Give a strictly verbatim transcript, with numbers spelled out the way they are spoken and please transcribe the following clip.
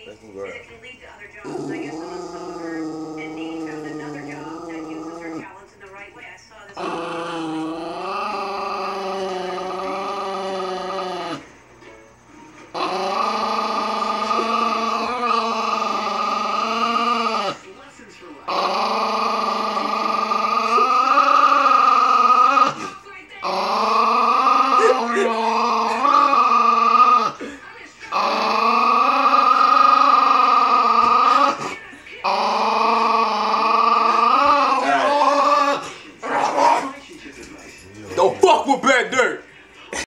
Thank you, God. And it can lead to other jobs. I guess someone saw